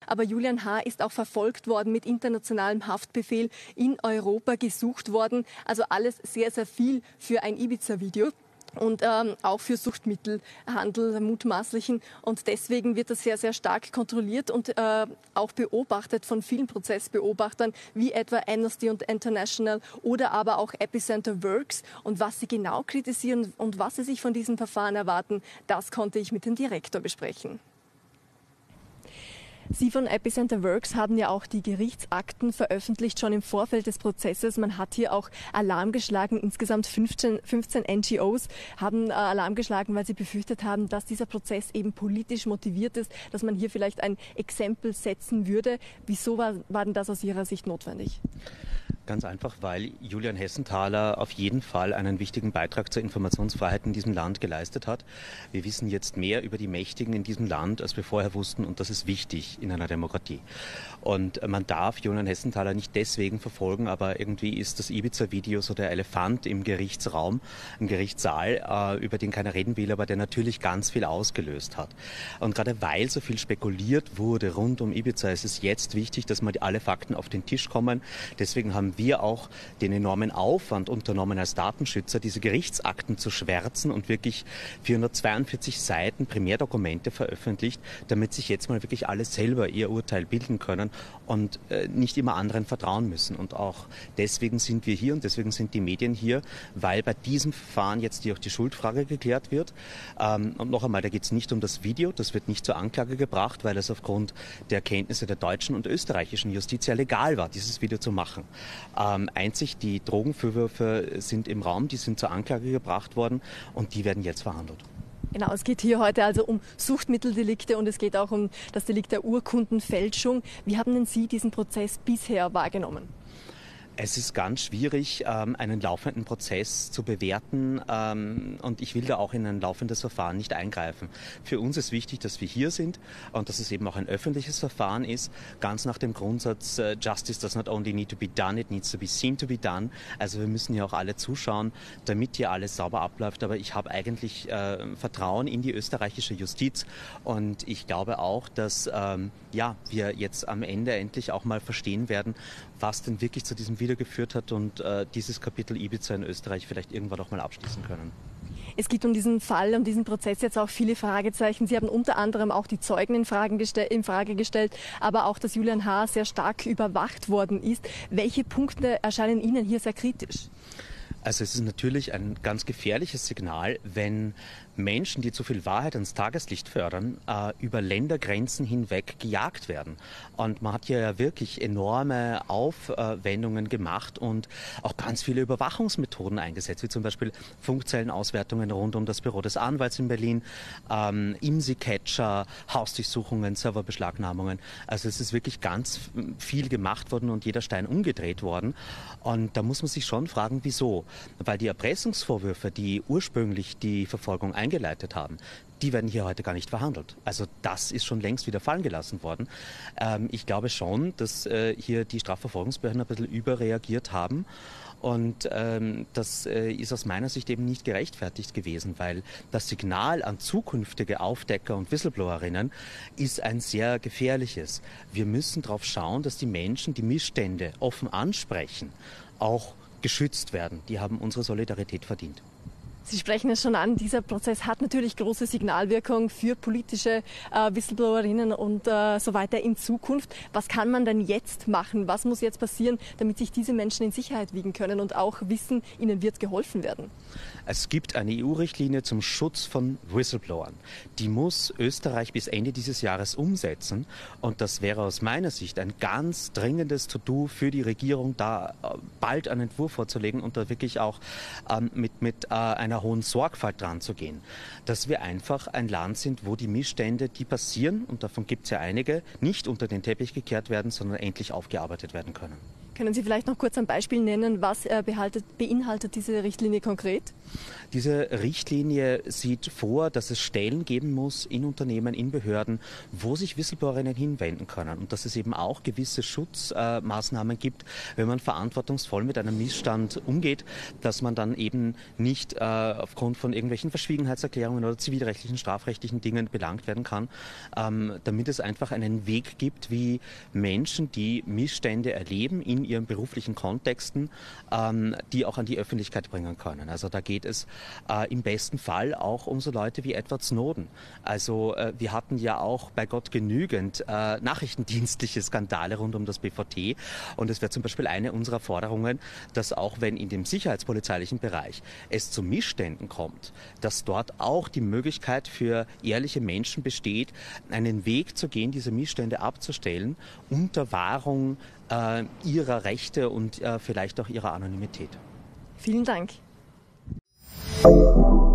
aber Julian H. ist auch verfolgt worden mit internationalem Haftbefehl, in Europa gesucht worden. Also alles sehr, sehr viel für ein Ibiza-Video. Und auch für Suchtmittelhandel mutmaßlichen. Und deswegen wird das sehr, sehr stark kontrolliert und auch beobachtet von vielen Prozessbeobachtern, wie etwa Amnesty International oder aber auch Epicenter Works. Und was sie genau kritisieren und was sie sich von diesem Verfahren erwarten, das konnte ich mit dem Direktor besprechen. Sie von Epicenter Works haben ja auch die Gerichtsakten veröffentlicht, schon im Vorfeld des Prozesses. Man hat hier auch Alarm geschlagen. Insgesamt 15 NGOs haben Alarm geschlagen, weil sie befürchtet haben, dass dieser Prozess eben politisch motiviert ist, dass man hier vielleicht ein Exempel setzen würde. Wieso war denn das aus Ihrer Sicht notwendig? Ganz einfach, weil Julian Hessenthaler auf jeden Fall einen wichtigen Beitrag zur Informationsfreiheit in diesem Land geleistet hat. Wir wissen jetzt mehr über die Mächtigen in diesem Land, als wir vorher wussten, und das ist wichtig in einer Demokratie. Und man darf Julian Hessenthaler nicht deswegen verfolgen, aber irgendwie ist das Ibiza-Video so der Elefant im Gerichtsraum, im Gerichtssaal, über den keiner reden will, aber der natürlich ganz viel ausgelöst hat. Und gerade weil so viel spekuliert wurde rund um Ibiza, ist es jetzt wichtig, dass mal alle Fakten auf den Tisch kommen. Deswegen haben wir auch den enormen Aufwand unternommen als Datenschützer, diese Gerichtsakten zu schwärzen und wirklich 442 Seiten Primärdokumente veröffentlicht, damit sich jetzt mal wirklich alle selber ihr Urteil bilden können und nicht immer anderen vertrauen müssen. Und auch deswegen sind wir hier und deswegen sind die Medien hier, weil bei diesem Verfahren jetzt auch die Schuldfrage geklärt wird. Und noch einmal, da geht es nicht um das Video, das wird nicht zur Anklage gebracht, weil es aufgrund der Kenntnisse der deutschen und österreichischen Justiz ja legal war, dieses Video zu machen. Einzig die Drogenvorwürfe sind im Raum, die sind zur Anklage gebracht worden und die werden jetzt verhandelt. Genau, es geht hier heute also um Suchtmitteldelikte und es geht auch um das Delikt der Urkundenfälschung. Wie haben denn Sie diesen Prozess bisher wahrgenommen? Es ist ganz schwierig, einen laufenden Prozess zu bewerten und ich will da auch in ein laufendes Verfahren nicht eingreifen. Für uns ist wichtig, dass wir hier sind und dass es eben auch ein öffentliches Verfahren ist, ganz nach dem Grundsatz Justice does not only need to be done, it needs to be seen to be done. Also wir müssen ja auch alle zuschauen, damit hier alles sauber abläuft. Aber ich habe eigentlich Vertrauen in die österreichische Justiz und ich glaube auch, dass wir jetzt am Ende endlich auch mal verstehen werden, was denn wirklich zu diesem Video geführt hat und dieses Kapitel Ibiza in Österreich vielleicht irgendwann auch mal abschließen können. Es gibt um diesen Fall, um diesen Prozess jetzt auch viele Fragezeichen. Sie haben unter anderem auch die Zeugen in Frage gestellt, aber auch, dass Julian H. sehr stark überwacht worden ist. Welche Punkte erscheinen Ihnen hier sehr kritisch? Also es ist natürlich ein ganz gefährliches Signal, wenn Menschen, die zu viel Wahrheit ans Tageslicht fördern, über Ländergrenzen hinweg gejagt werden. Und man hat hier ja wirklich enorme Aufwendungen gemacht und auch ganz viele Überwachungsmethoden eingesetzt, wie zum Beispiel Funkzellenauswertungen rund um das Büro des Anwalts in Berlin, IMSI-Catcher, Hausdurchsuchungen, Serverbeschlagnahmungen. Also es ist wirklich ganz viel gemacht worden und jeder Stein umgedreht worden. Und da muss man sich schon fragen, wieso? Weil die Erpressungsvorwürfe, die ursprünglich die Verfolgung eingeleitet haben, die werden hier heute gar nicht verhandelt. Also das ist schon längst wieder fallen gelassen worden. Ich glaube schon, dass hier die Strafverfolgungsbehörden ein bisschen überreagiert haben. Und das ist aus meiner Sicht eben nicht gerechtfertigt gewesen, weil das Signal an zukünftige Aufdecker und Whistleblowerinnen ist ein sehr gefährliches. Wir müssen darauf schauen, dass die Menschen die Missstände offen ansprechen, auch geschützt werden. Die haben unsere Solidarität verdient. Sie sprechen es schon an, dieser Prozess hat natürlich große Signalwirkung für politische Whistleblowerinnen und so weiter in Zukunft. Was kann man denn jetzt machen? Was muss jetzt passieren, damit sich diese Menschen in Sicherheit wiegen können und auch wissen, ihnen wird geholfen werden? Es gibt eine EU-Richtlinie zum Schutz von Whistleblowern. Die muss Österreich bis Ende dieses Jahres umsetzen. Und das wäre aus meiner Sicht ein ganz dringendes To-Do für die Regierung, da bald einen Entwurf vorzulegen und da wirklich auch mit einer hohen Sorgfalt dran zu gehen. Dass wir einfach ein Land sind, wo die Missstände, die passieren, und davon gibt es ja einige, nicht unter den Teppich gekehrt werden, sondern endlich aufgearbeitet werden können. Können Sie vielleicht noch kurz ein Beispiel nennen, was beinhaltet diese Richtlinie konkret? Diese Richtlinie sieht vor, dass es Stellen geben muss in Unternehmen, in Behörden, wo sich Whistleblowerinnen hinwenden können und dass es eben auch gewisse Schutzmaßnahmen gibt, wenn man verantwortungsvoll mit einem Missstand umgeht, dass man dann eben nicht aufgrund von irgendwelchen Verschwiegenheitserklärungen oder zivilrechtlichen, strafrechtlichen Dingen belangt werden kann, damit es einfach einen Weg gibt, wie Menschen, die Missstände erleben in ihren beruflichen Kontexten, die auch an die Öffentlichkeit bringen können. Also da geht es im besten Fall auch um so Leute wie Edward Snowden. Also wir hatten ja auch bei Gott genügend nachrichtendienstliche Skandale rund um das BVT und es wäre zum Beispiel eine unserer Forderungen, dass auch wenn in dem sicherheitspolizeilichen Bereich es zu Missständen kommt, dass dort auch die Möglichkeit für ehrliche Menschen besteht, einen Weg zu gehen, diese Missstände abzustellen unter Wahrung ihrer Rechte und vielleicht auch ihrer Anonymität. Vielen Dank.